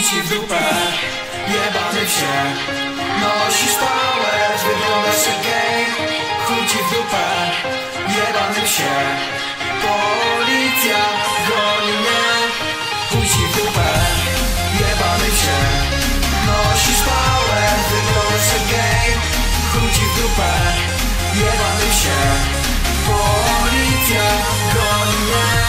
ci w dupę, jebany wsie. Nosisz pałę, wyglądasz jak gej. Chuj ci w dupę, jebany wsie. Policja goni mnie. Chuj ci w dupę, jebany wsie. Nosisz pałę, wyglądasz jak gej. Chuj ci w dupę, jebany wsie. Policja goni mnie.